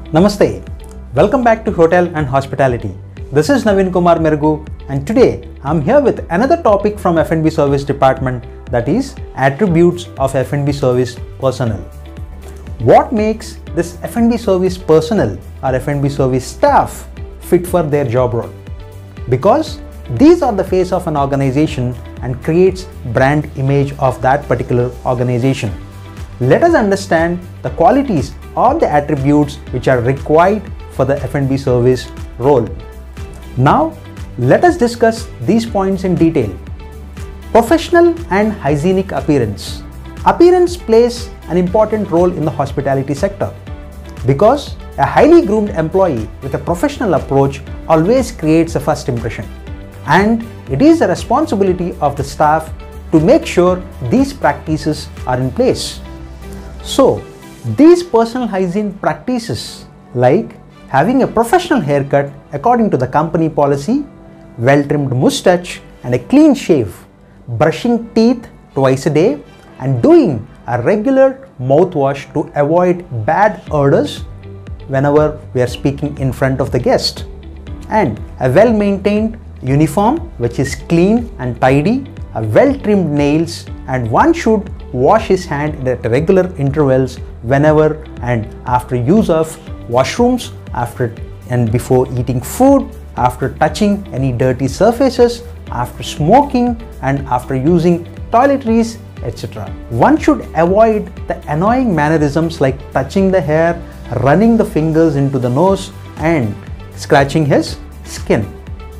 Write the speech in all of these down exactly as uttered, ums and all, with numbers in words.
Namaste. Welcome back to Hotel and Hospitality. This is Naveen Kumar Mergu, and today I'm here with another topic from F and B Service Department, that is attributes of F and B service personnel. What makes this F and B service personnel or F and B service staff fit for their job role? Because these are the face of an organization and creates brand image of that particular organization. Let us understand the qualities or the attributes which are required for the F and B service role. Now, let us discuss these points in detail. Professional and hygienic appearance. Appearance plays an important role in the hospitality sector because a highly groomed employee with a professional approach always creates a first impression. And it is the responsibility of the staff to make sure these practices are in place. So, these personal hygiene practices like having a professional haircut according to the company policy, well-trimmed mustache and a clean shave, brushing teeth twice a day and doing a regular mouthwash to avoid bad odors whenever we are speaking in front of the guest, and a well-maintained uniform which is clean and tidy, a well-trimmed nails, and one should wash his hand at regular intervals whenever and after use of washrooms, after and before eating food, after touching any dirty surfaces, after smoking and after using toiletries, et cetera. One should avoid the annoying mannerisms like touching the hair, running the fingers into the nose and scratching his skin.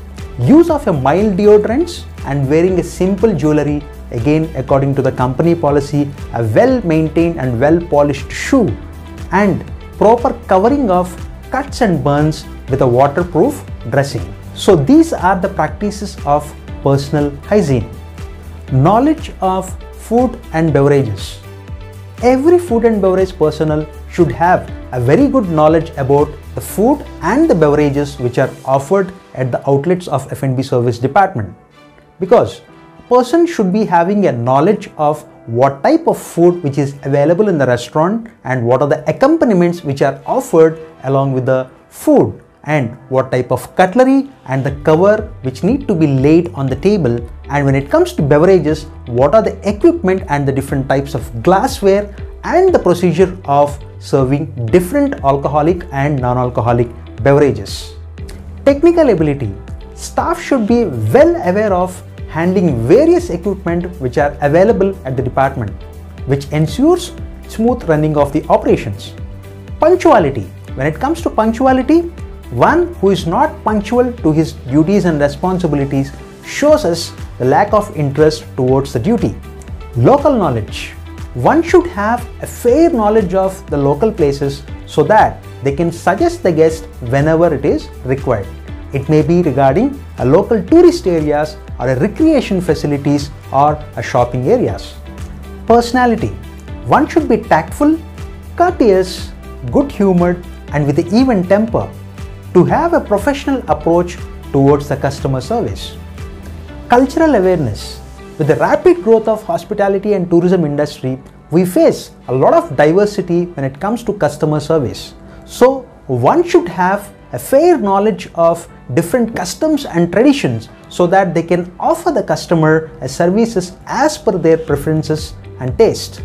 Use of a mild deodorants and wearing a simple jewelry, again according to the company policy, a well-maintained and well-polished shoe, and proper covering of cuts and burns with a waterproof dressing. So these are the practices of personal hygiene. Knowledge of food and beverages. Every food and beverage personnel should have a very good knowledge about the food and the beverages which are offered at the outlets of F and B service department, because a person should be having a knowledge of what type of food which is available in the restaurant and what are the accompaniments which are offered along with the food, and what type of cutlery and the cover which need to be laid on the table, and when it comes to beverages, what are the equipment and the different types of glassware and the procedure of serving different alcoholic and non-alcoholic beverages. Technical ability. Staff should be well aware of handling various equipment which are available at the department, which ensures smooth running of the operations. Punctuality. When it comes to punctuality, one who is not punctual to his duties and responsibilities shows us the lack of interest towards the duty. Local knowledge. One should have a fair knowledge of the local places so that they can suggest the guest whenever it is required. It may be regarding a local tourist areas or a recreation facilities or a shopping areas. Personality. One should be tactful, courteous, good-humored and with an even temper to have a professional approach towards the customer service. Cultural awareness. With the rapid growth of hospitality and tourism industry, we face a lot of diversity when it comes to customer service. So one should have a fair knowledge of different customs and traditions so that they can offer the customer a services as per their preferences and taste.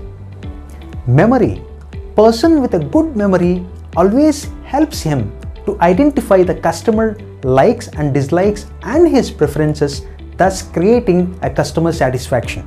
Memory. Person with a good memory always helps him to identify the customer likes and dislikes and his preferences, thus creating a customer satisfaction.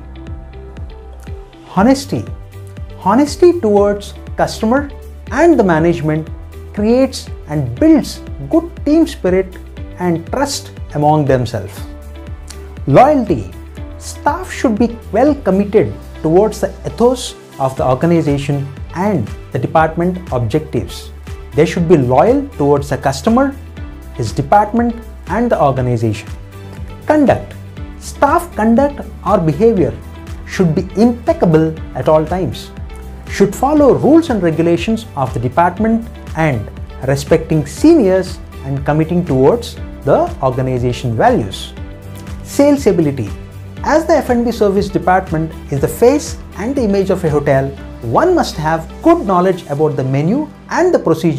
Honesty. Honesty towards customer and the management creates and builds good team spirit and trust among themselves. Loyalty. Staff should be well committed towards the ethos of the organization and the department objectives. They should be loyal towards the customer, his department and the organization. Conduct. Staff conduct or behavior should be impeccable at all times, should follow rules and regulations of the department and respecting seniors and committing towards the organization values. Sales ability. As the F and B service department is the face and the image of a hotel, one must have good knowledge about the menu and the procedures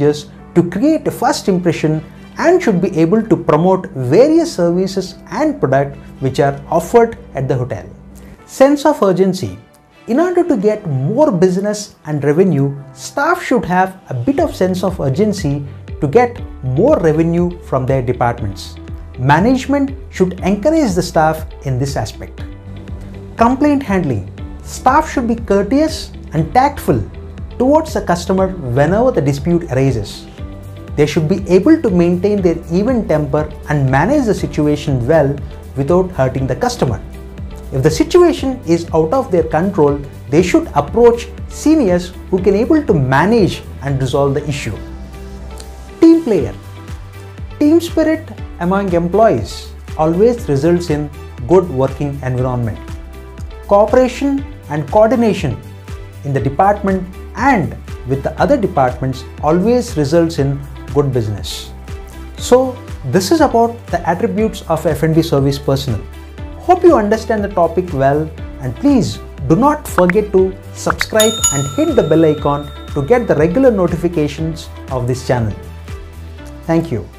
to create a first impression and should be able to promote various services and products which are offered at the hotel. Sense of urgency. In order to get more business and revenue, staff should have a bit of sense of urgency to get more revenue from their departments. Management should encourage the staff in this aspect. Complaint handling. Staff should be courteous and tactful towards the customer whenever the dispute arises. They should be able to maintain their even temper and manage the situation well without hurting the customer. If the situation is out of their control, they should approach seniors who can able to manage and resolve the issue. Team player. Team spirit among employees always results in good working environment. Cooperation and coordination in the department and with the other departments always results in good business. So this is about the attributes of F and B service personnel. Hope you understand the topic well, and please do not forget to subscribe and hit the bell icon to get the regular notifications of this channel. Thank you.